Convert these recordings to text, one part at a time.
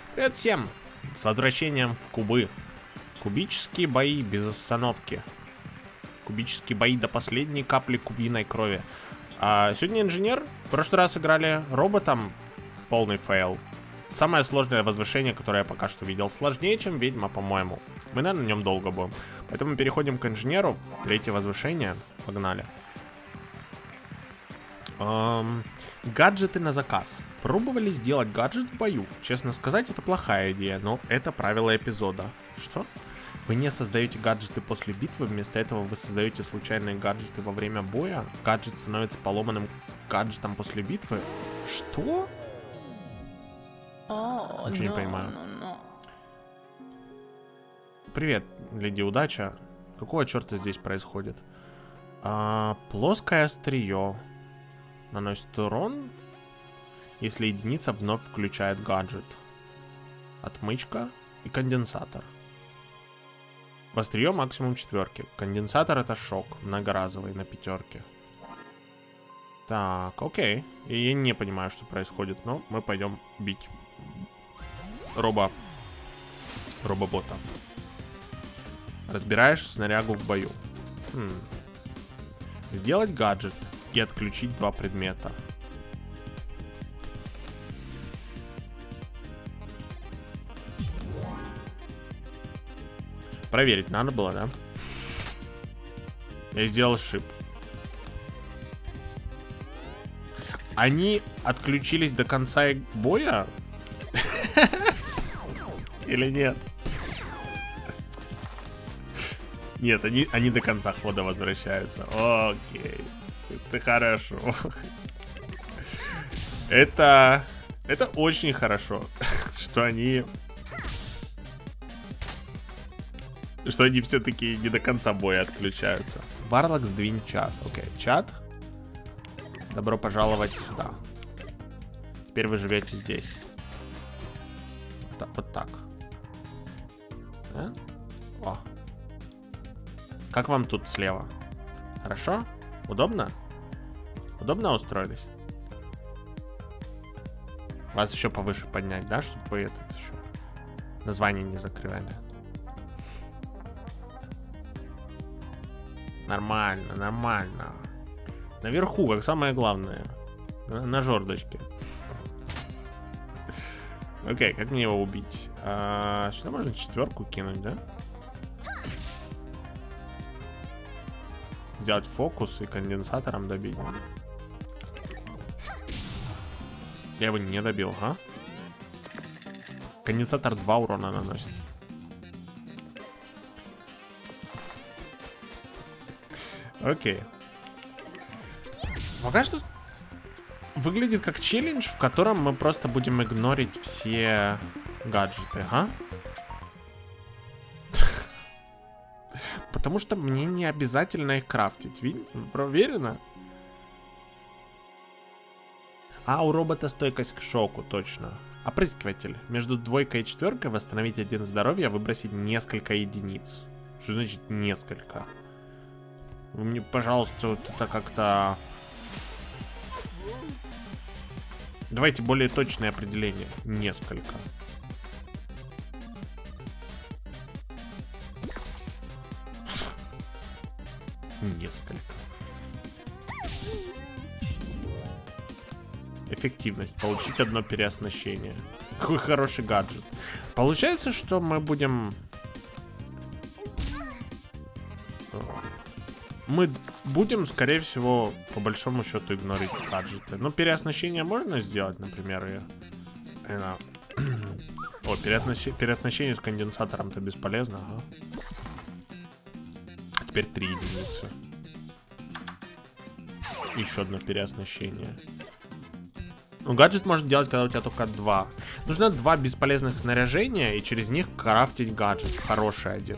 Привет всем! С возвращением в кубы. Кубические бои без остановки. Кубические бои до последней капли кубиной крови. А сегодня инженер. В прошлый раз играли роботом. Полный фейл. Самое сложное возвышение, которое я пока что видел. Сложнее, чем ведьма, по-моему. Мы, наверное, на нем долго будем. Поэтому переходим к инженеру. Третье возвышение. Погнали. Гаджеты на заказ. Пробовали сделать гаджет в бою. Честно сказать, это плохая идея, но это правило эпизода. Что? Вы не создаете гаджеты после битвы, вместо этого вы создаете случайные гаджеты во время боя. Гаджет становится поломанным гаджетом после битвы. Что? Ничего не понимаю. Привет, леди Удача. Какого черта здесь происходит? Плоское острие наносит урон, если единица вновь включает гаджет. Отмычка и конденсатор. В острие максимум 4. Конденсатор это шок, многоразовый на 5. Так, окей. И я не понимаю, что происходит, но мы пойдем бить робота. Разбираешь снарягу в бою. Сделать гаджет и отключить 2 предмета. Проверить надо было, да? Я сделал шип. Они отключились до конца боя? Или нет? Нет, они до конца хода возвращаются. Окей. Это хорошо. Это очень хорошо, что они все-таки не до конца боя отключаются. Варлок, сдвинь чат. Окей, чат. Добро пожаловать сюда. Теперь вы живете здесь. Вот так. Да? О. Как вам тут слева? Хорошо? Удобно? Удобно устроились? Вас еще повыше поднять, да? Чтобы вы этот еще название не закрывали. Нормально, нормально. Наверху, как самое главное. На жердочке. Окей, как мне его убить? Сюда можно 4 кинуть, да? Сделать фокус и конденсатором добить. Я его не добил, а? Конденсатор 2 урона наносит. Окей. Пока что выглядит как челлендж, в котором мы просто будем игнорить все гаджеты, а? Потому что мне не обязательно их крафтить. Уверена? А у робота стойкость к шоку, точно. Опрыскиватель. Между 2 и 4 восстановить 1 здоровье, выбросить несколько единиц. Что значит несколько? Вы мне, пожалуйста, вот это как-то... Давайте более точное определение. Несколько. Несколько. Эффективность. Получить 1 переоснащение. Какой хороший гаджет. Получается, что мы будем... Мы будем, скорее всего, по большому счету игнорить гаджеты. Но переоснащение можно сделать, например, О, переоснащение с конденсатором-то бесполезно, ага. Теперь 3 единицы. Еще 1 переоснащение. Ну, гаджет может делать, когда у тебя только 2. Нужно 2 бесполезных снаряжения, и через них крафтить гаджет. Хороший один.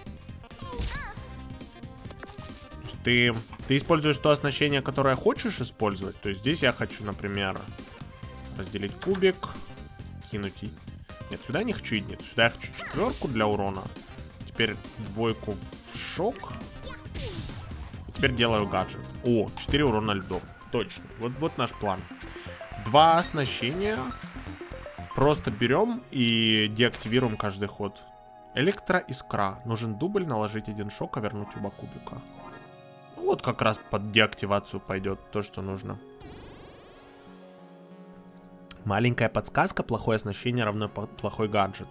Ты используешь то оснащение, которое хочешь использовать. То есть здесь я хочу, например, разделить кубик, кинуть... Нет, сюда не хочу единицу. Сюда я хочу 4 для урона. Теперь 2 в шок. И теперь делаю гаджет. О, 4 урона льдом. Точно. Вот наш план. 2 оснащения. просто берем и деактивируем каждый ход. Электроискра. Нужен дубль, наложить один шок, а вернуть оба кубика. Вот как раз под деактивацию пойдет то, что нужно. Маленькая подсказка. Плохое оснащение равно плохой гаджет.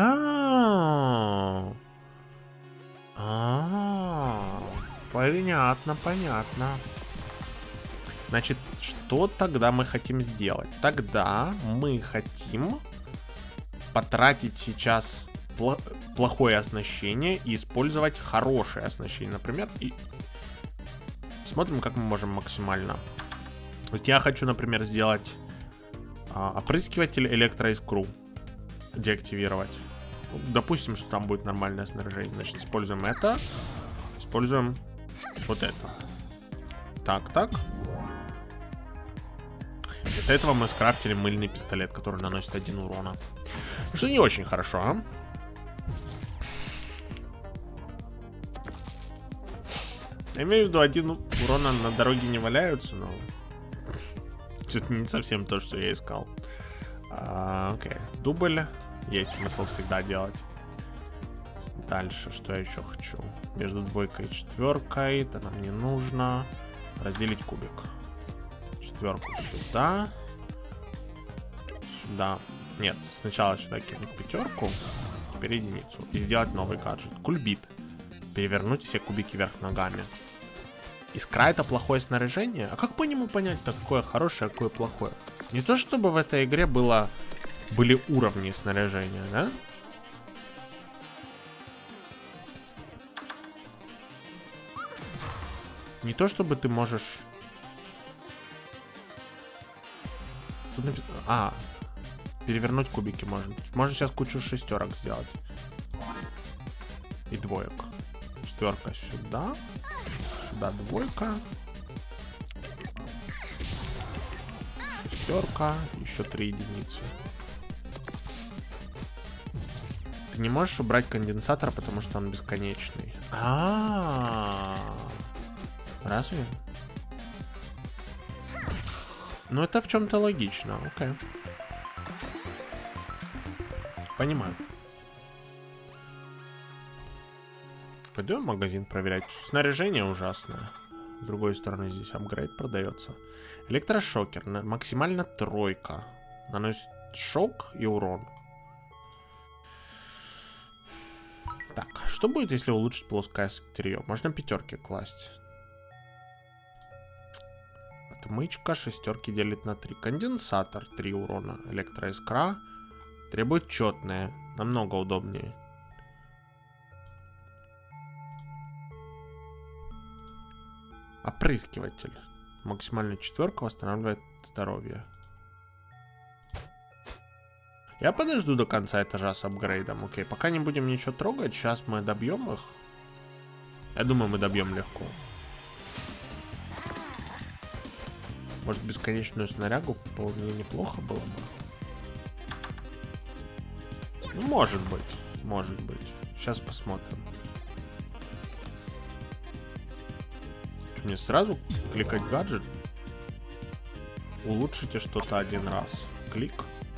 Понятно, понятно. Значит, что тогда мы хотим сделать? Тогда мы хотим потратить сейчас плохое оснащение и использовать хорошее оснащение, например, и смотрим, как мы можем максимально. Вот я хочу, например, сделать опрыскиватель электроискру, деактивировать. Допустим, что там будет нормальное снаряжение. Значит, используем это, используем вот это. Так. Вместо этого мы скрафтили мыльный пистолет, который наносит 1 урона. Что не очень хорошо, а? Я имею в виду, 1 урона на дороге не валяются, но... Это не совсем то, что я искал. Окей. Дубль. Есть смысл всегда делать. Дальше, что я еще хочу? Между двойкой и четверкой. Это нам не нужно. Разделить кубик. Четверку сюда. Сюда. Нет, сначала сюда кинуть пятерку. Теперь единицу. И сделать новый гаджет. Кульбит. Перевернуть все кубики вверх ногами. Искра — это плохое снаряжение? А как по нему понять, какое хорошее, какое плохое? Не то чтобы в этой игре были уровни снаряжения, да? Не то чтобы ты можешь... Тут перевернуть кубики можно. Можно сейчас кучу шестерок сделать. И двоек. Четверка сюда. Сюда двойка. Шестерка. Еще 3 единицы. Ты не можешь убрать конденсатор, потому что он бесконечный. Разве? Ну, это в чем-то логично. Окей. Понимаю. Пойдем в магазин проверять. Снаряжение ужасное. С другой стороны, здесь апгрейд продается. Электрошокер. Максимально 3. Наносит шок и урон. Так, что будет, если улучшить плоское острие? Можно пятерки класть. Отмычка. Шестерки делит на 3. Конденсатор. 3 урона. Электроискра. Требует четные. Намного удобнее. Опрыскиватель. Максимально 4 восстанавливает здоровье. Я подожду до конца этажа с апгрейдом. Окей, пока не будем ничего трогать. Сейчас мы добьем их. Я думаю, мы добьем легко. Может, бесконечную снарягу вполне неплохо было бы. Ну, может быть. Может быть. Сейчас посмотрим. Мне сразу кликать гаджет. Улучшите что-то 1 раз. Клик.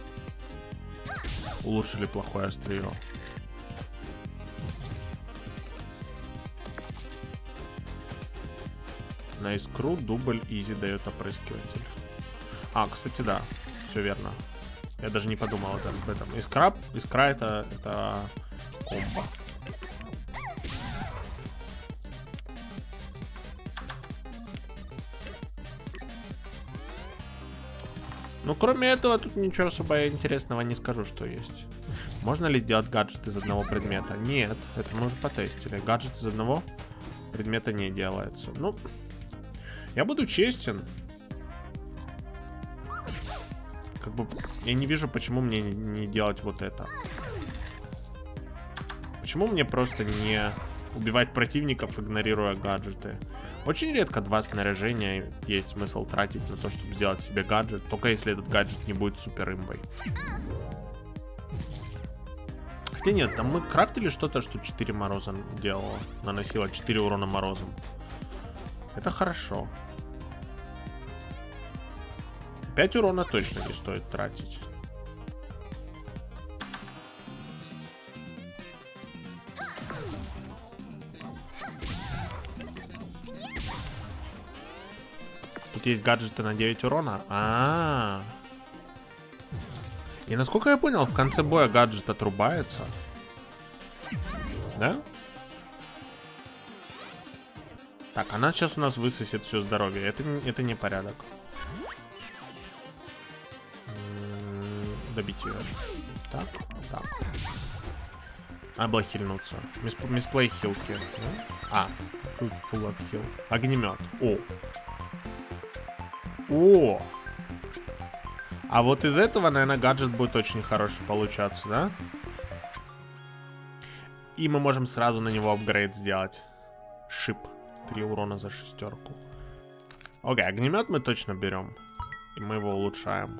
Улучшили плохое острие. На искру дубль изи дает опрыскиватель. Кстати, да. Все верно. Я даже не подумал об этом. Искра это комбо. Ну, кроме этого, тут ничего особо интересного не скажу, что есть. Можно ли сделать гаджет из одного предмета? Нет, это мы уже потестили. Гаджет из одного предмета не делается. Ну, я буду честен. Как бы, я не вижу, почему мне не делать вот это. Почему мне просто не убивать противников, игнорируя гаджеты? Очень редко 2 снаряжения есть смысл тратить на то, чтобы сделать себе гаджет. Только если этот гаджет не будет супер имбой. Хотя нет, там мы крафтили что-то, что 4 мороза делало. Наносило 4 урона морозом. Это хорошо. 5 урона точно не стоит тратить. Тут есть гаджеты на 9 урона. И насколько я понял, в конце боя гаджет отрубается. Да? Так, она сейчас у нас высосет все здоровье. Это не порядок. Добить ее. Так, так. Надо хильнуться. Мисплей хилки. Да? Тут фулл отхил. Огнемет. О! А вот из этого, наверное, гаджет будет очень хороший получаться, да? И мы можем сразу на него апгрейд сделать. Шип. 3 урона за шестерку. Окей, огнемет мы точно берем. И мы его улучшаем.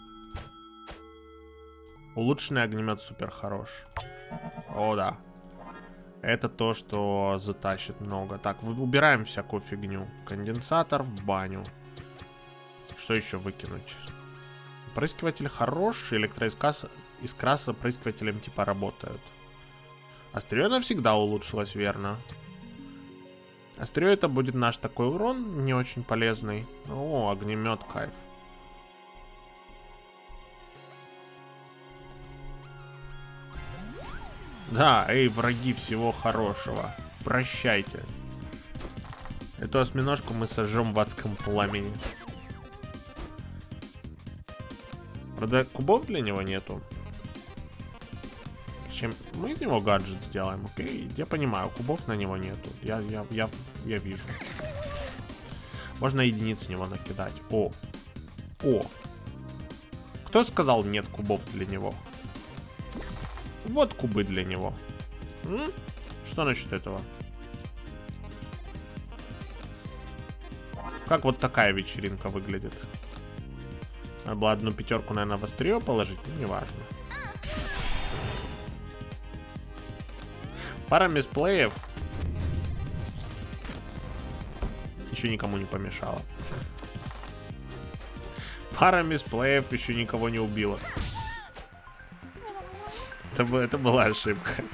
Улучшенный огнемет супер хорош. О, да. Это то, что затащит много. Так, убираем всякую фигню. Конденсатор в баню. Что еще выкинуть? Опрыскиватель хороший. Электроискра с опрыскивателем типа работают. Острие навсегда улучшилось, верно. Острие это будет наш такой урон, не очень полезный. О, огнемет, кайф. Да, эй, враги, всего хорошего. Прощайте. Эту осьминожку мы сожжем в адском пламени. Правда, кубов для него нету. Чем мы из него гаджет сделаем, окей? Я понимаю, кубов на него нету. Я вижу. Можно единиц в него накидать. О! Кто сказал нет кубов для него? Вот кубы для него. Что насчет этого? Как вот такая вечеринка выглядит? Надо было одну пятерку, наверное, в острие положить, но неважно. Пара мисплеев еще никому не помешала. Пара мисплеев еще никого не убила. Это была ошибка.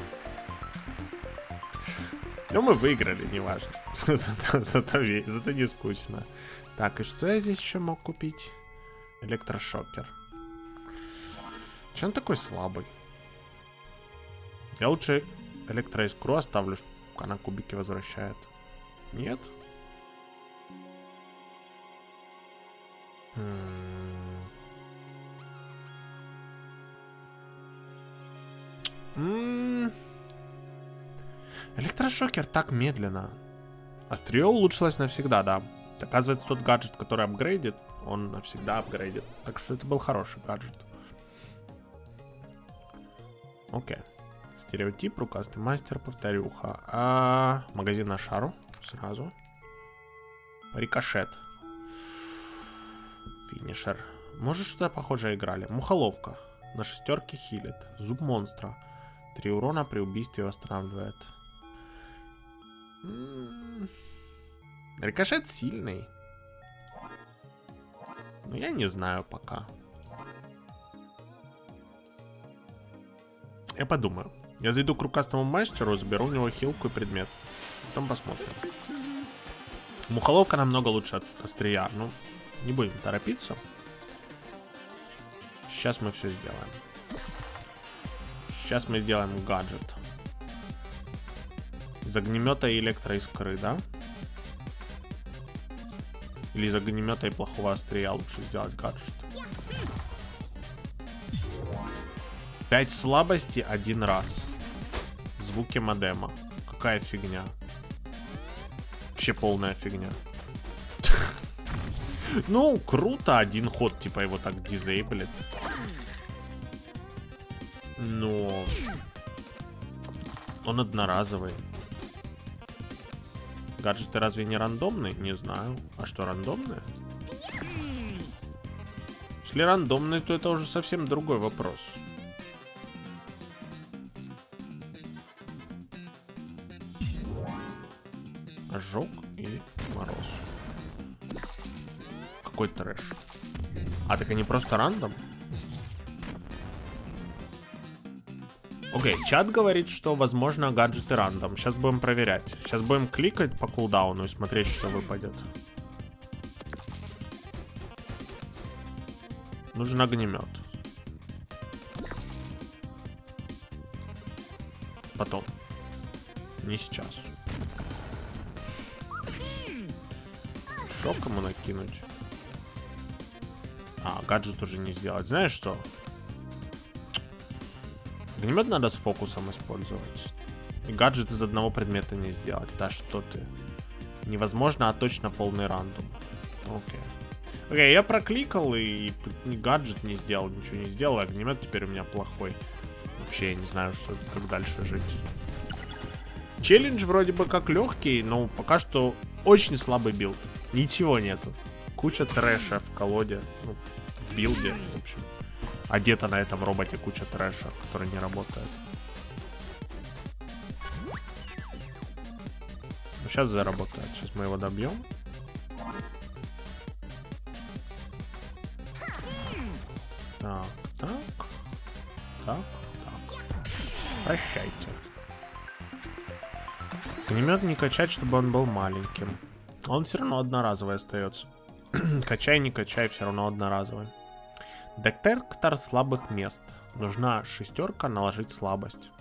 Но мы выиграли, неважно. Зато не скучно. Так, и что я здесь еще мог купить? Электрошокер. Че он такой слабый? Я лучше электроискру оставлю, она кубики возвращает. Нет? Электрошокер так медленно. Острие улучшилось навсегда, да. Оказывается, тот гаджет, который апгрейдит, он навсегда апгрейдит. Так что это был хороший гаджет. Окей. Стереотип, рукастый мастер, повторюха. Магазин на шару. Сразу. Рикошет. Финишер. Может, что-то похожее играли. Мухоловка. На шестерке хилит. Зуб монстра. 3 урона при убийстве восстанавливает. Рикошет сильный. Но я не знаю пока. Я подумаю. Я зайду к рукастому мастеру, заберу у него хилку и предмет. Потом посмотрим. Мухоловка намного лучше от острия. Ну, не будем торопиться. Сейчас мы все сделаем. Сейчас мы сделаем гаджет. Из огнемета и электроискры, да? Или из огнемета и плохого острия лучше сделать гаджет. 5 слабости 1 раз. Звуки модема. Какая фигня. Вообще полная фигня. Ну, круто. 1 ход, типа, его так дизейблит. Но он одноразовый. Гаджеты разве не рандомные? Не знаю. А что, рандомные? Если рандомные, то это уже совсем другой вопрос. Ожог и мороз. Какой трэш. А, так они просто рандом? Окей, чат говорит, что возможно гаджеты рандом. Сейчас будем проверять. Сейчас будем кликать по кулдауну и смотреть, что выпадет. Нужен огнемет. Потом. Не сейчас. Шок ему накинуть. А, гаджет уже не сделать. Знаешь что? Огнемет надо с фокусом использовать. И гаджет из одного предмета не сделать. Да что ты. Невозможно, а точно полный рандом. Окей. Окей, я прокликал и ни гаджет не сделал, ничего не сделал. Огнемет теперь у меня плохой. Вообще я не знаю, что, как дальше жить. Челлендж вроде бы как легкий, но пока что очень слабый билд. Ничего нету. Куча трэша в колоде, ну, в билде, в общем. Одета на этом роботе куча трэша, который не работает. Ну, сейчас заработает. Сейчас мы его добьем. Так, так. Так, так. Прощайте. Огнемет не качать, чтобы он был маленьким. Он все равно одноразовый остается. Качай, не качай, все равно одноразовый. Детектор слабых мест. Нужна шестерка наложить слабость.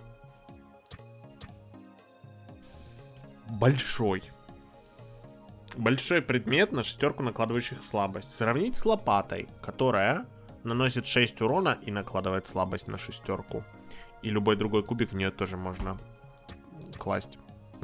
Большой. Большой предмет на шестерку, накладывающих слабость. Сравнить с лопатой, которая наносит 6 урона и накладывает слабость на шестерку. И любой другой кубик в нее тоже можно класть.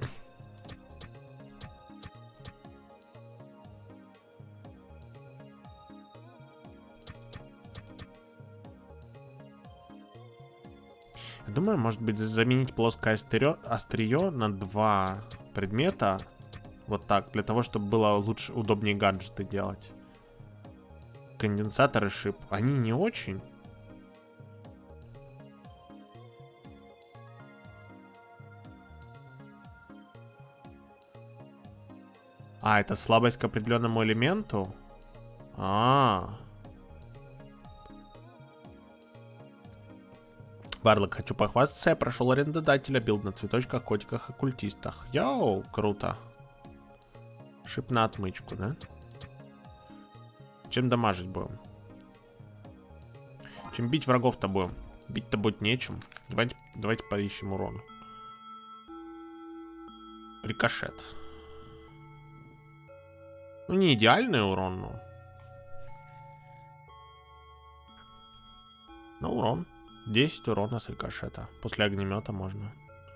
Думаю, может быть, заменить плоское острие на 2 предмета. Вот так, для того, чтобы было лучше, удобнее гаджеты делать. Конденсатор и шип. Они не очень. А, это слабость к определенному элементу? Барлок, хочу похвастаться, я прошел арендодателя, билд на цветочках, котиках и культистах. Йоу, круто. Шип на отмычку, да? Чем дамажить будем? Чем бить врагов-то будем? Бить-то будет нечем. Давайте поищем урон. Рикошет. Ну, не идеальный урон, но урон. 10 урона с рикошета. После огнемета можно.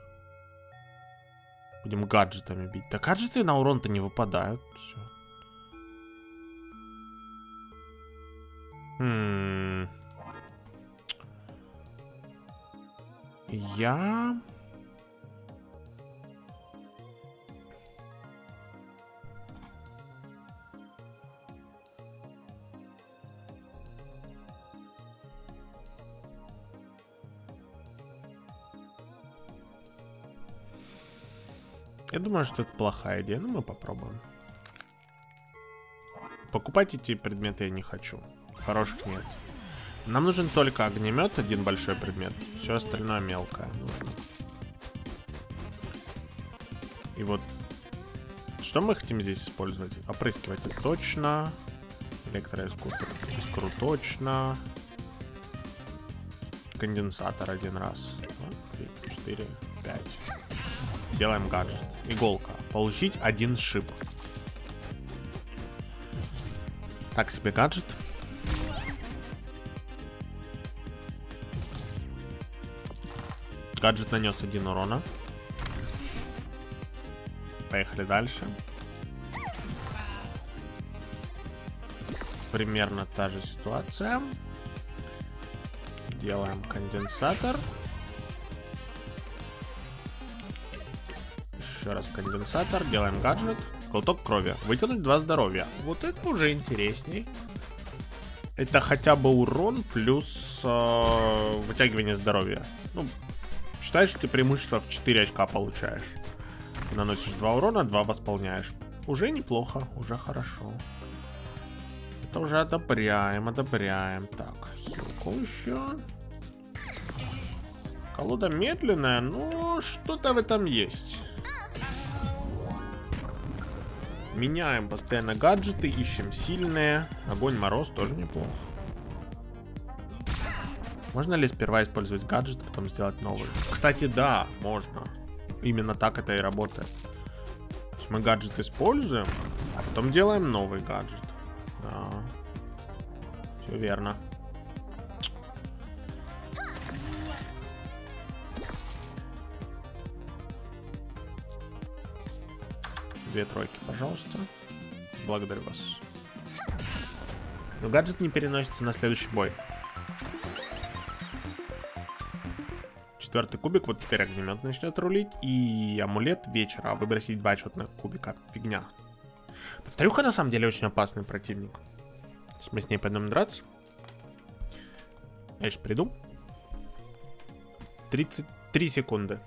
Будем гаджетами бить. Да гаджеты на урон-то не выпадают. Все. Я думаю, что это плохая идея, но мы попробуем. Покупать эти предметы я не хочу. Хороших нет. Нам нужен только огнемет, один большой предмет. Все остальное мелкое нужно. И вот, что мы хотим здесь использовать? Опрыскиватель точно. Электроискру точно. Конденсатор один раз. 2, 3, 4, 5. Делаем гаджет. Иголка. Получить один шип. Так себе гаджет. Гаджет нанес 1 урона. Поехали дальше. Примерно та же ситуация. Делаем конденсатор. Еще раз конденсатор. Делаем гаджет. Глоток крови. Вытянуть 2 здоровья. Вот это уже интересней. Это хотя бы урон плюс вытягивание здоровья. Ну, считай, что ты преимущество в 4 очка получаешь. Наносишь 2 урона, 2 восполняешь. Уже неплохо, уже хорошо. Это уже одобряем, одобряем. Так, хилку еще. Колода медленная, но что-то в этом есть. Меняем постоянно гаджеты, ищем сильные. Огонь, мороз тоже неплохо. Можно ли сперва использовать гаджет, потом сделать новый? Кстати, да, можно. Именно так это и работает. То есть мы гаджет используем, а потом делаем новый гаджет. Да. Все верно. Две тройки, пожалуйста. Благодарю вас. Но гаджет не переносится на следующий бой. Четвертый кубик, вот теперь огнемет начнет рулить. И амулет вечера. Выбросить 2 четных кубика. Фигня. Повторюха на самом деле очень опасный противник. Сейчас мы с ней пойдем драться. Я сейчас приду. 33 секунды.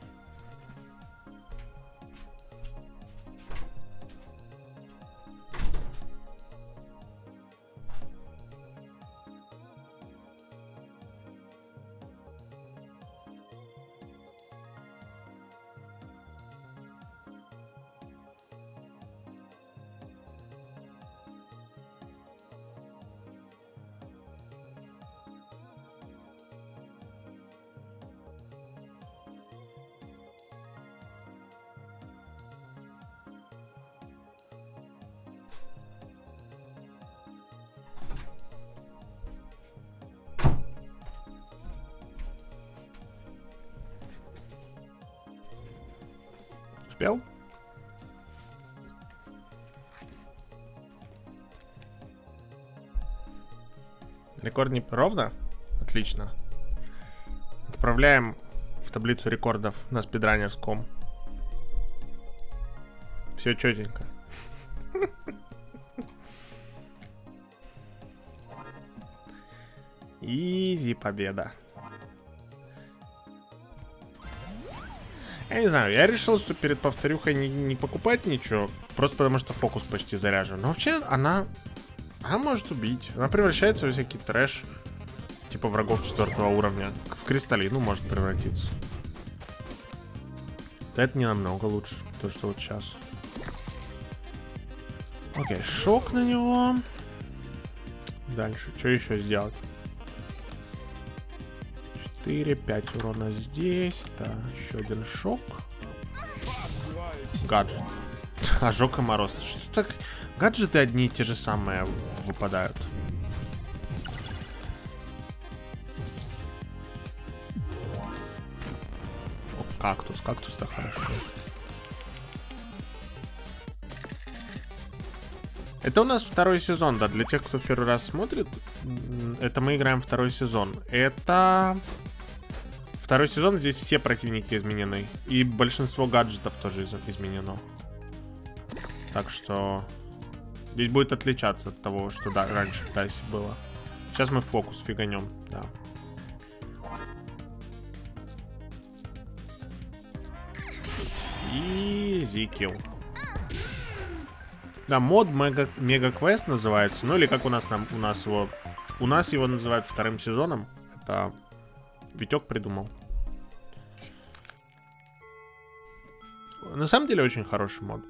Успел? Рекорд не ровно? Отлично. Отправляем в таблицу рекордов на спидранерском. Все четенько. Изи победа. Я не знаю, я решил, что перед повторюхой не покупать ничего, просто потому что фокус почти заряжен. Но вообще она может убить. Она превращается в всякий трэш, типа врагов 4 уровня. В кристаллину может превратиться. Это не намного лучше, то что вот сейчас. Окей, шок на него. Дальше, что еще сделать? 4, 5 урона здесь. Да, еще один шок. Гаджет. Ожог и мороз. Что так? Гаджеты одни и те же самые выпадают. О, кактус. Кактус-то хорошо. Это у нас 2-й сезон, да, для тех, кто в первый раз смотрит. Это мы играем 2-й сезон. Это 2-й сезон, здесь все противники изменены. И большинство гаджетов тоже изменено. Так что здесь будет отличаться от того, что да, раньше в Дайсе было. Сейчас мы фокус фиганем, да. Изи килл. Да, мод Мега Квест называется. Ну или как у нас его называют 2-м сезоном. Это Витек придумал. На самом деле очень хороший мод.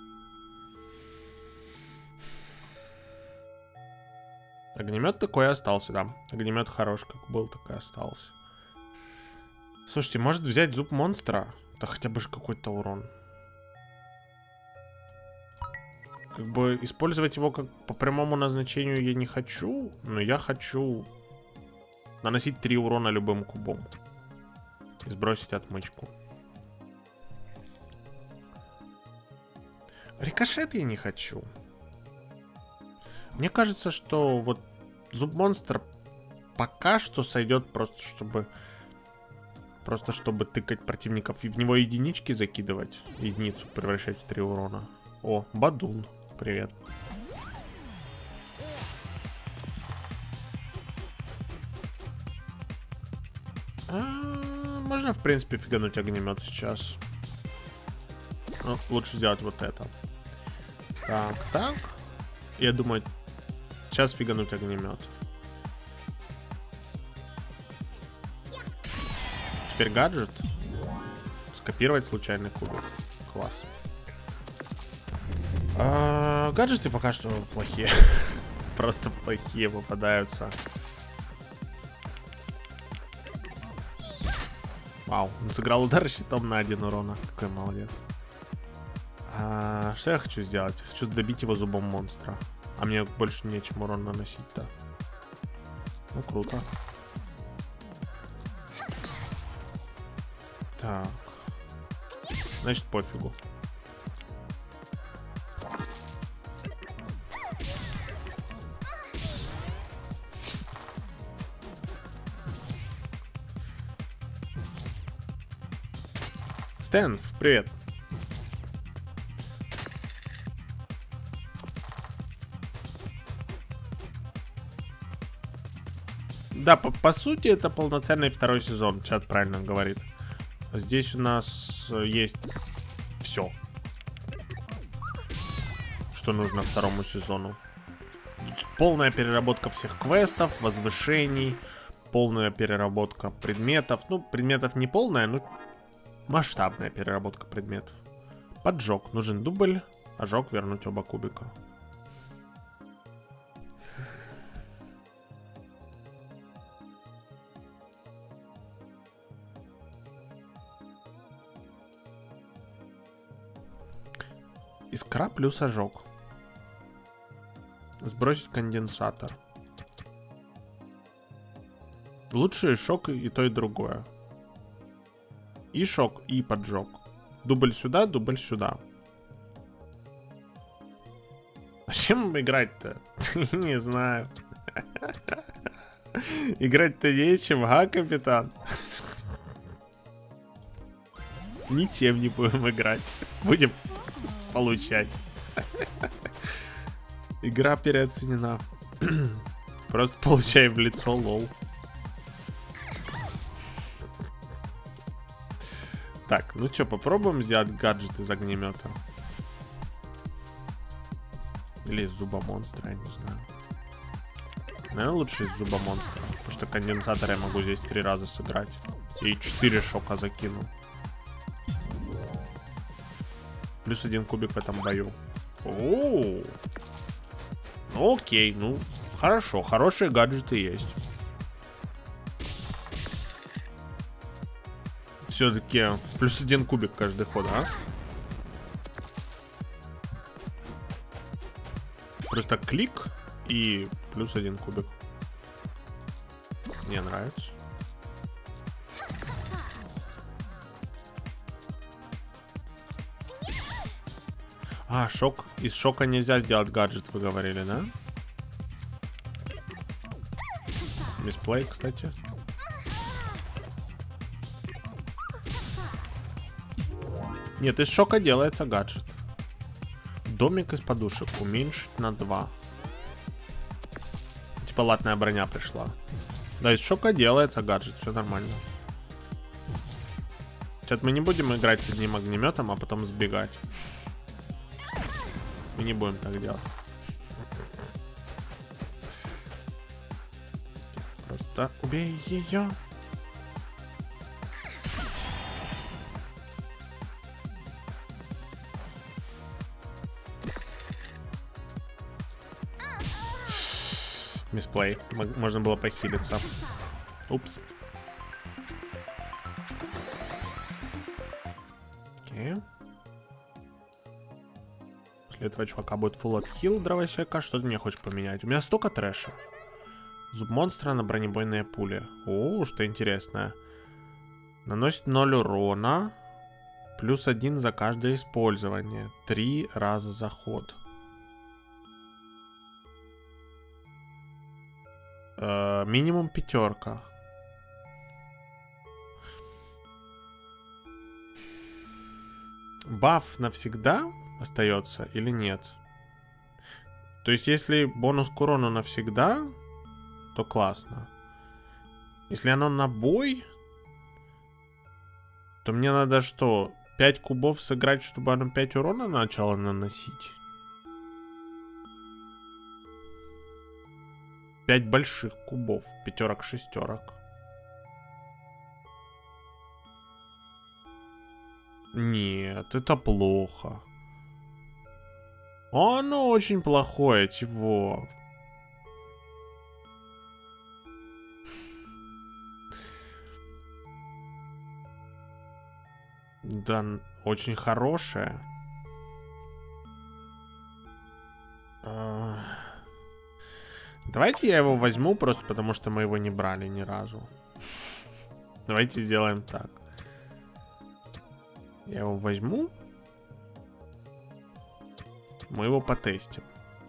Огнемет такой и остался, да. Огнемет хорош, как был, так и остался. Слушайте, может взять зуб монстра? Да хотя бы же какой-то урон. Как бы использовать его как по прямому назначению я не хочу, но я хочу наносить 3 урона любым кубом. И сбросить отмычку. Рикошет я не хочу. Мне кажется, что вот зуб монстра пока что сойдет просто чтобы тыкать противников и в него единички закидывать. Единицу превращать в 3 урона. О, Бадун. Привет. Можно, в принципе, фигануть огнемет сейчас. Ну, лучше сделать вот это. Так. Я думаю, сейчас фигануть огнемет. Теперь гаджет. Скопировать случайный кубик. Класс. Гаджеты пока что плохие. Просто плохие попадаются. Вау, он сыграл удар щитом на 1 урона. Какой молодец. Что я хочу сделать? Хочу добить его зубом монстра. А мне больше нечем урон наносить-то. Ну, круто. Так. Значит, пофигу. Стэн, привет. Да, по сути, это полноценный второй сезон, чат правильно говорит. Здесь у нас есть все, что нужно второму сезону. Полная переработка всех квестов, возвышений, полная переработка предметов. Ну, предметов не полная, но масштабная переработка предметов. Поджог. Нужен дубль, ожог, вернуть оба кубика. Искра плюс ожог. Сбросить конденсатор. Лучше шок и то, и другое. И шок, и поджог. Дубль сюда, дубль сюда. А чем играть-то? Не знаю. Играть-то нечем, а, капитан? Ничем не будем играть. Будем получать. Игра переоценена. Просто получаем в лицо, лол. Так, ну что, попробуем сделать гаджет из огнемета. Или из зуба монстра, я не знаю. Наверное, лучше из зуба монстра. Потому что конденсатор я могу здесь 3 раза сыграть. И 4 шока закину. Плюс 1 кубик в этом бою. О-о-о. Ну, окей, ну, хорошо. Хорошие гаджеты есть. Все-таки плюс 1 кубик каждый ход, а? Просто клик и плюс 1 кубик. Мне нравится. А, шок. Из шока нельзя сделать гаджет, вы говорили, да? Мисплей, кстати. Нет, из шока делается гаджет. Домик из подушек уменьшить на 2. Типа латная броня пришла. Да, из шока делается гаджет, все нормально. Сейчас мы не будем играть с одним огнеметом, а потом сбегать. Мы не будем так делать. Просто убей ее. Мисплей. Можно было похилиться. Упс. Окей. После этого чувака будет full отхил дровосека. Что ты мне хочешь поменять? У меня столько трэша. Зуб монстра на бронебойные пули. О, что интересное. Наносит 0 урона. Плюс 1 за каждое использование. 3 раза за ход. Минимум 5. Баф навсегда остается или нет? То есть, если бонус к урону навсегда, то классно. Если оно на бой, то мне надо что? 5 кубов сыграть, чтобы оно 5 урона начало наносить? 5 больших кубов. 5, 6. Нет, это плохо. Оно очень плохое, чего? Да, очень хорошая. Давайте я его возьму, просто потому что мы его не брали ни разу. Давайте сделаем так. Я его возьму. Мы его потестим.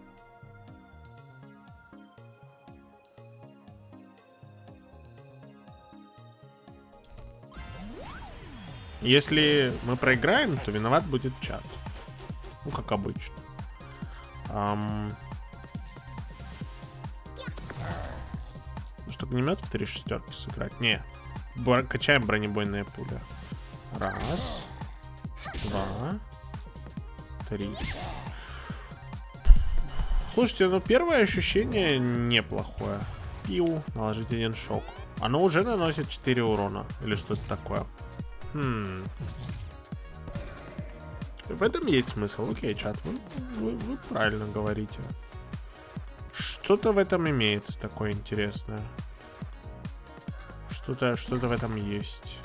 Если мы проиграем, то виноват будет чат. Ну, как обычно. Что, огнемет в 3 шестерки сыграть? Не. Качаем бронебойные пули. Раз. Два. Три. Слушайте, ну первое ощущение неплохое. Пиу, наложить 1 шок. Оно уже наносит 4 урона. Или что-то такое. В этом есть смысл. Окей, чат, вы правильно говорите. Что-то в этом имеется такое интересное. Что-то в этом есть.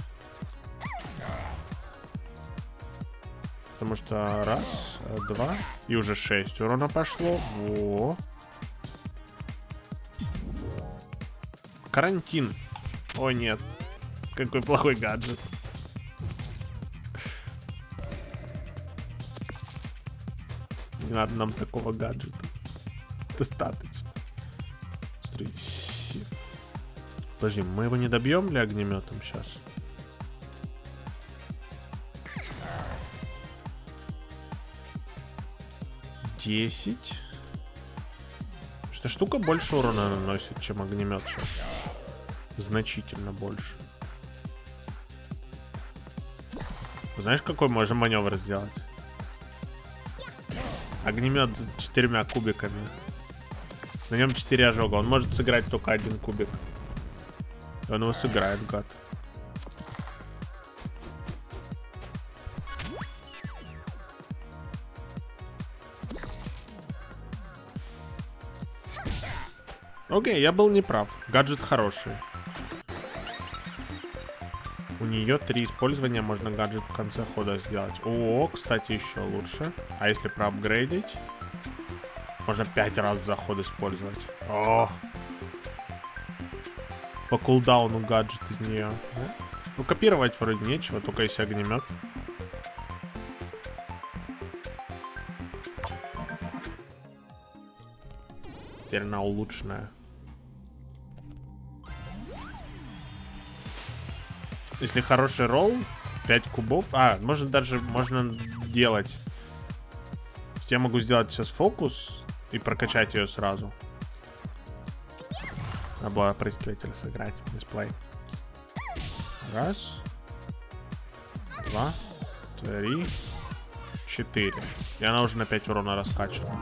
Потому что раз, два, и уже 6 урона пошло. Во. Карантин. О, нет. Какой плохой гаджет. Не надо нам такого гаджета. Достаточно. Смотри. Подожди, мы его не добьем ли огнеметом сейчас? Десять. Эта штука больше урона наносит, чем огнемет сейчас. Значительно больше. Знаешь, какой можем маневр сделать? Огнемет с 4 кубиками. На нем 4 ожога. Он может сыграть только 1 кубик. И он его сыграет, гад. Окей, я был неправ. Гаджет хороший. У нее 3 использования, можно гаджет в конце хода сделать. О, кстати, еще лучше. А если проапгрейдить? Можно 5 раз за ход использовать. О! По кулдауну гаджет из нее. Ну, копировать вроде нечего, только если огнемет. Теперь она улучшенная. Если хороший ролл, 5 кубов. А, можно делать. То есть я могу сделать сейчас фокус и прокачать ее сразу. Надо было опрыскиватель сыграть. Дисплей. Раз. Два. 3. 4. И она уже на 5 урона раскачана.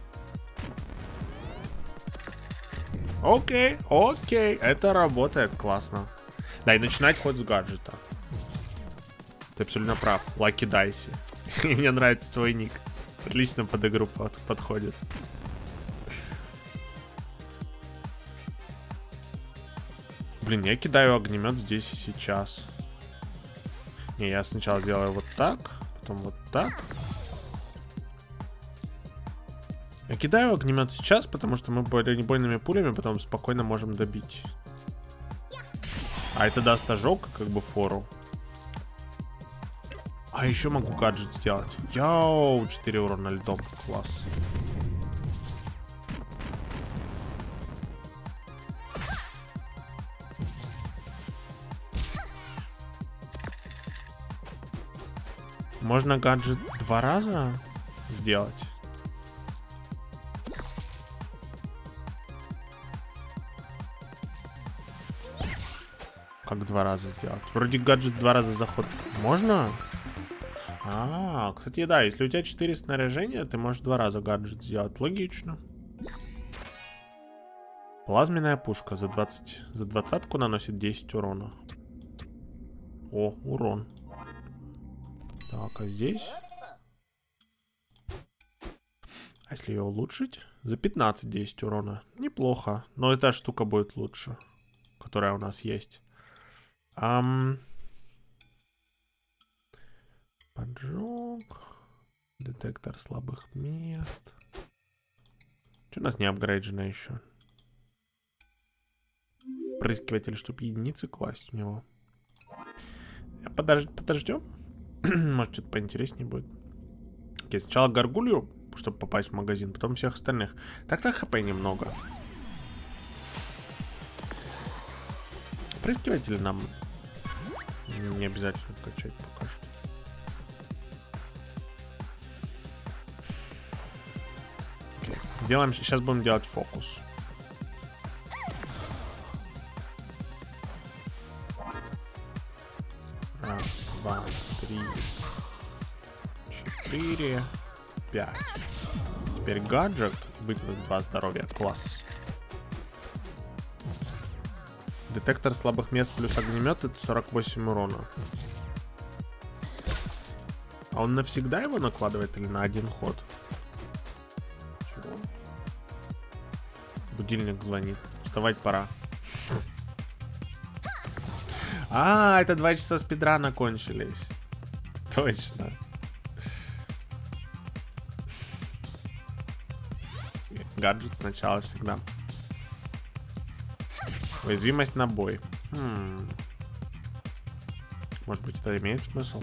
Окей, окей. Это работает классно. Да, и начинать ход с гаджета. Ты абсолютно прав. Лаки Дайси. Мне нравится твой ник. Отлично под игру подходит. Блин, я кидаю огнемет здесь и сейчас. Не, я сначала делаю вот так, потом вот так. Я кидаю огнемет сейчас, потому что мы бронебойными пулями потом спокойно можем добить. А это даст ожог, как бы фору. А еще могу гаджет сделать. Йоу, 4 урона льдом. Класс. Можно гаджет 2 раза сделать. Как 2 раза сделать? Вроде гаджет 2 раза заход. Можно? А, кстати, да, если у тебя 4 снаряжения, ты можешь 2 раза гаджет сделать. Логично. Плазменная пушка за 20-ку наносит 10 урона. О, урон. Так, а здесь? А если ее улучшить? За 15 10 урона. Неплохо. Но эта штука будет лучше, которая у нас есть. Поджог. Детектор слабых мест. Что у нас не апгрейджено еще? Прыскиватель, чтобы единицы класть в него. Подождем. Может, что-то поинтереснее будет. Окей, сначала горгулью, чтобы попасть в магазин, потом всех остальных. Так-то хп немного. Прыскиватель нам не обязательно качать пока что. Окей. Делаем, сейчас будем делать фокус. Раз, два, три, 4, 5. Теперь гаджет. Выкинуть 2 здоровья. Класс. Детектор слабых мест плюс огнемет — это 48 урона. А он навсегда его накладывает или на один ход? Чего? Будильник звонит. Вставать пора. А, это 2 часа спидрана кончились. Точно. Гаджет сначала всегда. Уязвимость на бой. Может быть, это имеет смысл?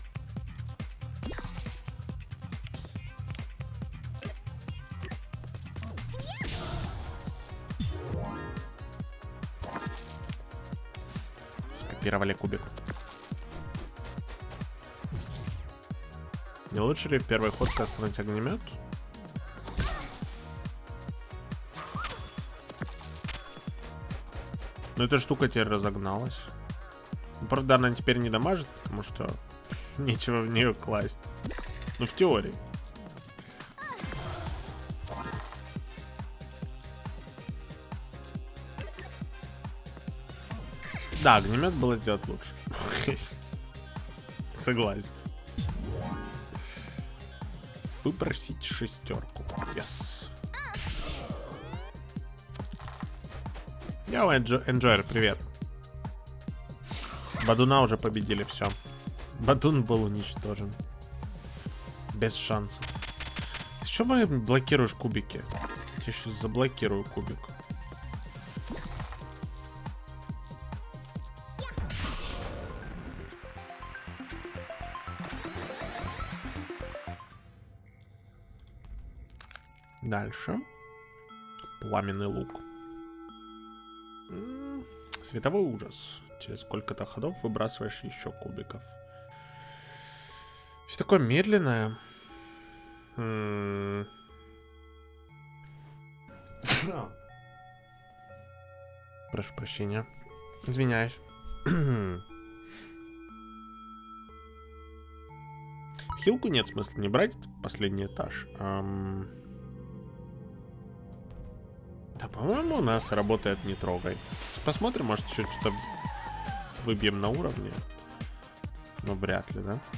Скопировали кубик. Не лучше ли в первый ход кастовать огнемет? Но эта штука теперь разогналась. Правда, она теперь не дамажит, потому что нечего в нее класть. Ну, в теории. Да, огнемет было сделать лучше. Согласен. Выпросить 6. Yes. Я Enjoyer, привет. Бадуна уже победили, все. Бадун был уничтожен. Без шансов. Ты что блокируешь кубики? Я сейчас заблокирую кубик. Дальше. Пламенный лук. Световой ужас. Через сколько-то ходов выбрасываешь еще кубиков. Все такое медленное. Прошу прощения. Извиняюсь. Хилку нет смысла не брать. Последний этаж. Да, по-моему, у нас работает не трогай. Посмотрим, может, еще что-то выбьем на уровне. Но вряд ли, да?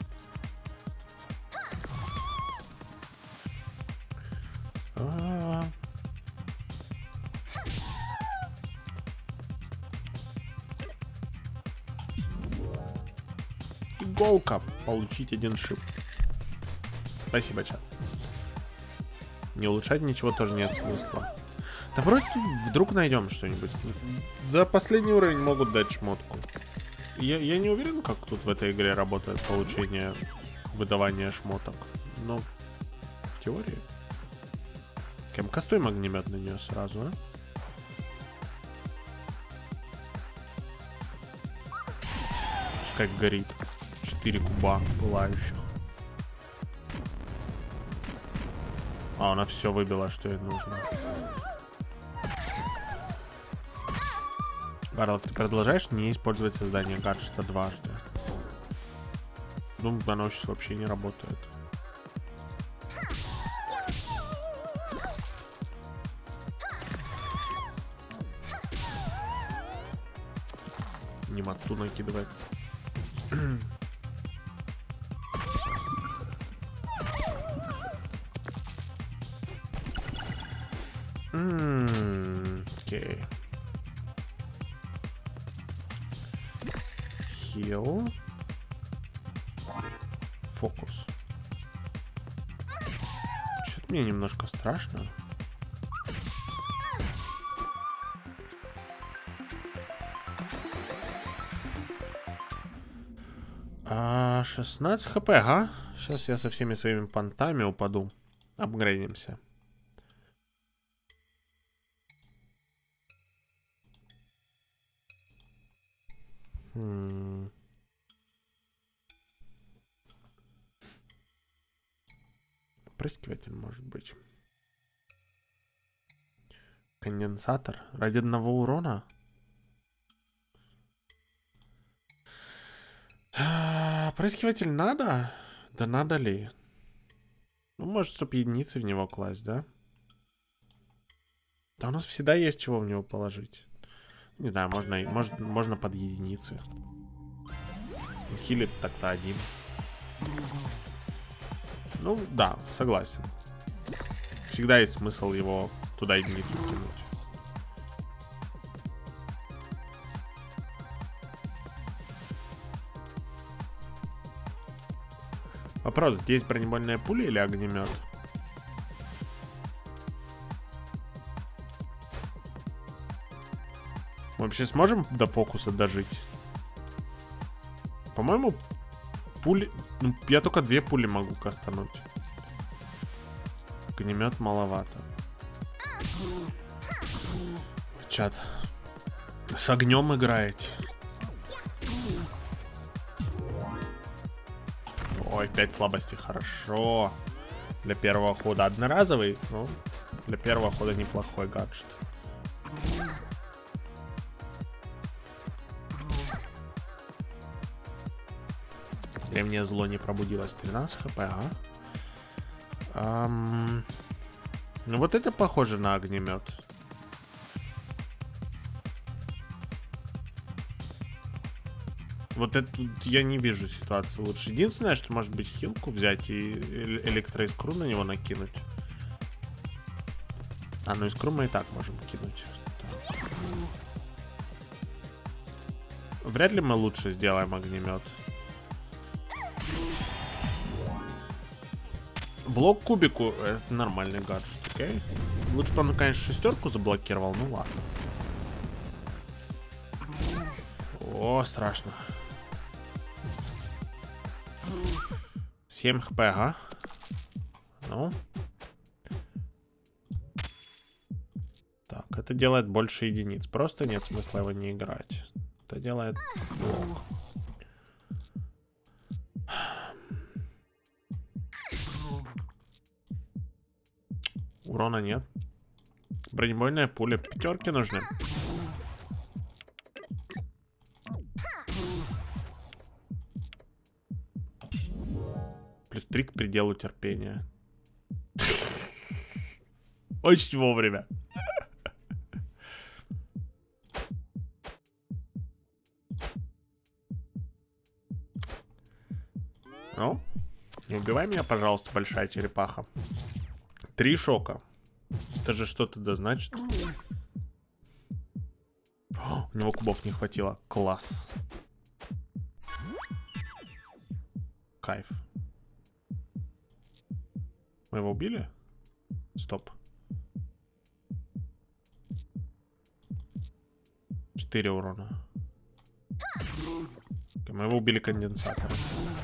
Иголка. Получить 1 шип. Спасибо, чат. Не улучшать ничего тоже нет смысла. Да вроде вдруг найдем что-нибудь. За последний уровень могут дать шмотку. Я не уверен, как тут в этой игре работает получение, выдавание шмоток. Но в теории. Кем кастуем огнемет на нее сразу, а? Пускай горит. 4 куба пылающих. А, она все выбила, что ей нужно. Гарлок, ты продолжаешь не использовать создание гаджета дважды? Думаю, оно сейчас вообще не работает. Не мату накидывает. Окей. Хил. фокус. Что-то мне немножко страшно. А 16 хп, ага. Сейчас я со всеми своими понтами упаду. Апгрейдимся. Опрыскиватель, может быть. Конденсатор. Ради одного урона? Опрыскиватель надо? Да надо ли? Ну, может, чтоб единицы в него класть, да? Да у нас всегда есть чего в него положить. Не знаю, можно под единицы. Хилит так-то один. Ну, да, согласен. Всегда есть смысл его туда единицу кинуть. Вопрос, здесь бронебойная пуля или огнемет? Мы вообще сможем до фокуса дожить? По-моему, пули... Ну, я только 2 пули могу кастануть. Огнемет маловато. Чат. С огнем играете. Ой, 5 слабостей, хорошо. Для первого хода одноразовый, но для первого хода неплохой гаджет. Древнее зло не пробудилось. 13 хп, ага. Ну вот это похоже на огнемет. Вот это я не вижу ситуации лучше. Единственное, что может быть хилку взять и электроискру на него накинуть. А, ну искру мы и так можем кинуть. Так. Вряд ли мы лучше сделаем огнемет. Блок кубику — это нормальный гаджет, окей? Лучше бы он, конечно, 6 заблокировал, ну ладно. О, страшно. 7 хп, ага. Ну. Так, это делает больше единиц. Просто нет смысла его не играть. Это делает блок. Урона нет. Бронебойная пуля. 5 нужны. Плюс 3 к пределу терпения. Очень вовремя. Ну, не убивай меня, пожалуйста, большая черепаха. 3 шока. Это же что-то да значит. О, у него кубов не хватило. Класс. Кайф. Мы его убили? Стоп. 4 урона. Мы его убили конденсатором.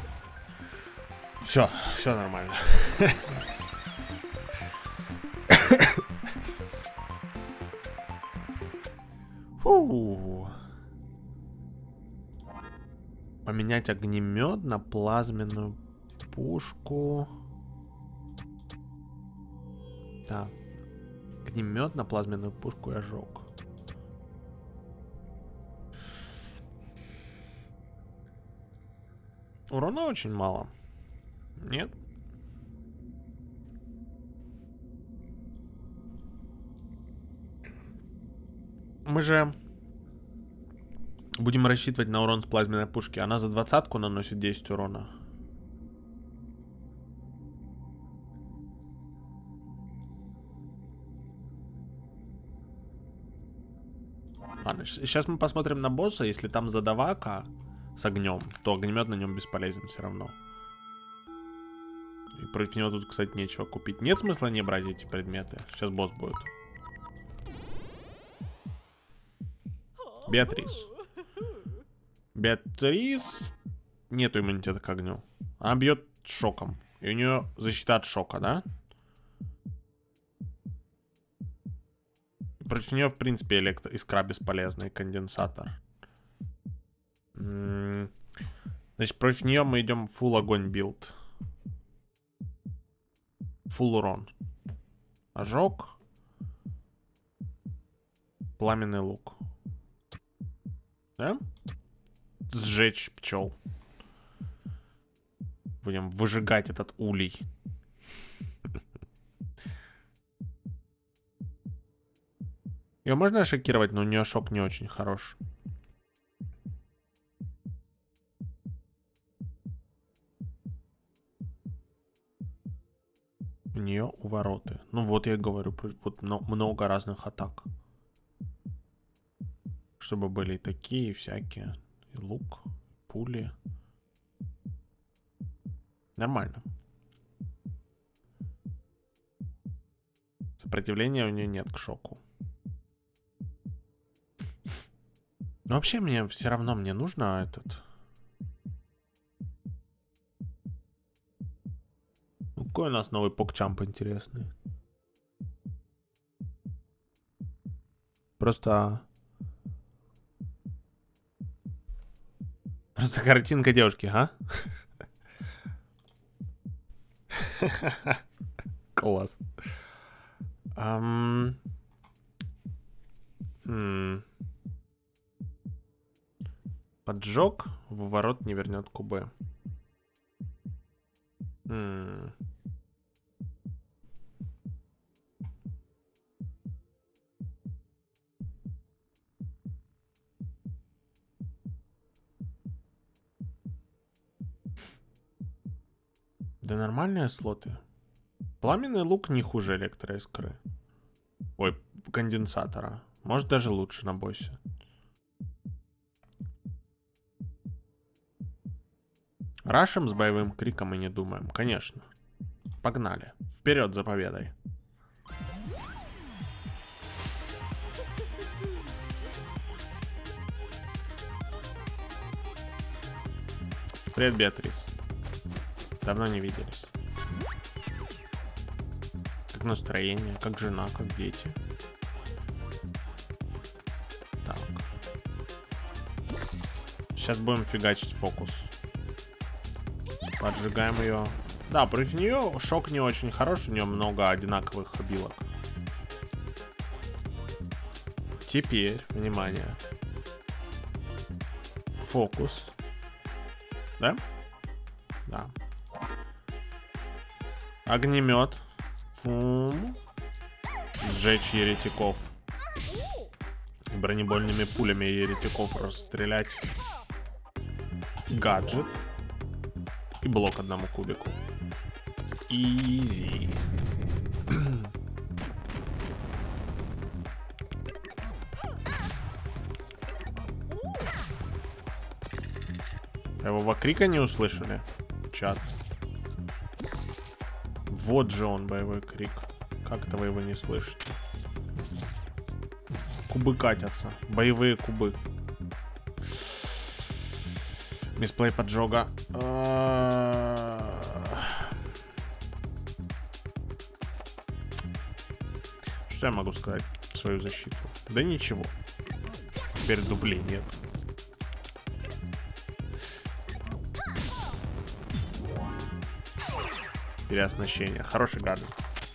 Все нормально. Фу. Поменять огнемет на плазменную пушку. Так. Огнемет на плазменную пушку и ожог. Урона очень мало. Нет? Мы же будем рассчитывать на урон с плазменной пушки. Она за 20-ку наносит 10 урона. Ладно, сейчас мы посмотрим на босса. Если там задавака с огнем, то огнемет на нем бесполезен все равно. И против него тут, кстати, нечего купить. Нет смысла не брать эти предметы. Сейчас босс будет. Беатрис. Беатрис... Нету иммунитета к огню. Она бьет шоком. И у нее защита от шока, да? Против нее, в принципе, искра бесполезная. Конденсатор. Значит, против нее мы идем full огонь билд. Full урон. Ожог. Пламенный лук. Да? Сжечь пчел. Будем выжигать этот улей. Ее можно шокировать, но у нее шок не очень хорош. У нее увороты. Ну вот я и говорю, вот много разных атак. Чтобы были и такие, и всякие. И лук, пули. Нормально. Сопротивления у нее нет к шоку. Но вообще мне все равно мне нужно этот... Ну, какой у нас новый покчамп интересный. Просто картинка девушки, а? Класс. Поджог в ворот не вернет кубы. Да нормальные слоты. Пламенный лук не хуже электроискры. Ой, конденсатора. Может даже лучше на боссе. Рашем с боевым криком и не думаем. Конечно. Погнали. Вперед за победой. Привет, Беатрис. Давно не виделись. Как настроение, как жена, как дети. Так. Сейчас будем фигачить фокус. Поджигаем ее. Да, против нее шок не очень хороший, у нее много одинаковых билок. Теперь, внимание. Фокус. Да? Да. Огнемет. Сжечь еретиков. Бронебойными пулями еретиков расстрелять. Гаджет. И блок одному кубику. Изи. Его крика не услышали? Чат. Вот же он, боевой крик. Как-то вы его не слышите. Кубы катятся. Боевые кубы. Мисплей поджога. Что я могу сказать в свою защиту? Да ничего. Теперь дублей нет. Переоснащение. Хороший гаджет.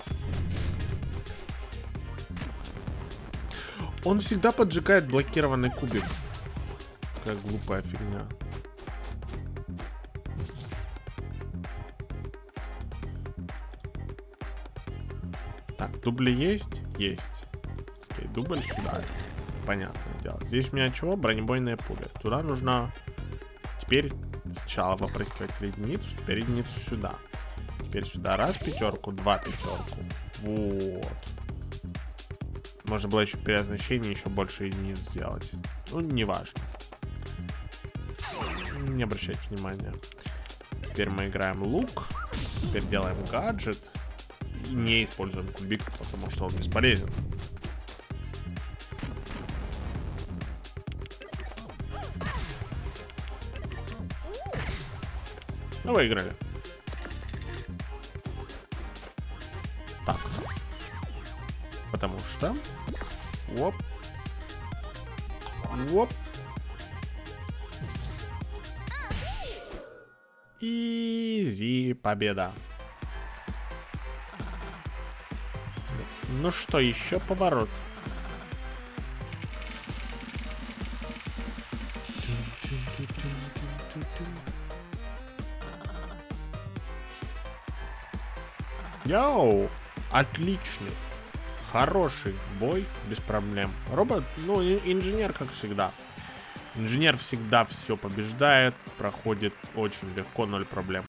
Он всегда поджигает блокированный кубик. Какая глупая фигня. Так, дубли есть? Есть. Окей, дубль сюда. Понятное дело. Здесь у меня чего? Бронебойные пули. Туда нужно... Теперь сначала вопросить единицу, теперь единицу сюда. Теперь сюда раз пятерку, два пятерку. Вот. Можно было еще при оснащении еще больше единиц сделать. Ну, неважно. Не обращайте внимания. Теперь мы играем лук. Теперь делаем гаджет. И не используем кубик, потому что он бесполезен. Ну, выиграли. Так. Потому что... Оп. Оп. Изи победа. Ну что, еще поворот. Йоу, отличный, хороший бой, без проблем. Робот, ну, инженер, как всегда. Инженер всегда все побеждает, проходит очень легко, 0 проблем.